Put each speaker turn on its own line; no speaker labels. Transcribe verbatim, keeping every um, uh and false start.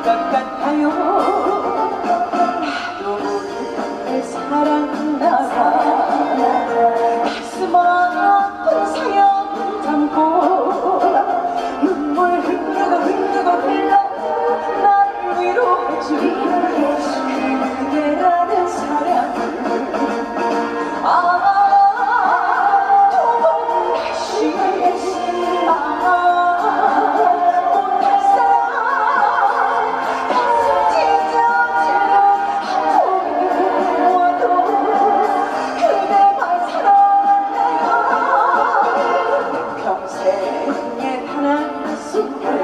같아요. 나도 모르게 사랑나가 가슴 아픈 사연 담고 눈물 흘르고 흘르고 흘러 나를 위로해준 그대라는 사랑을 아 평생에 단 한순간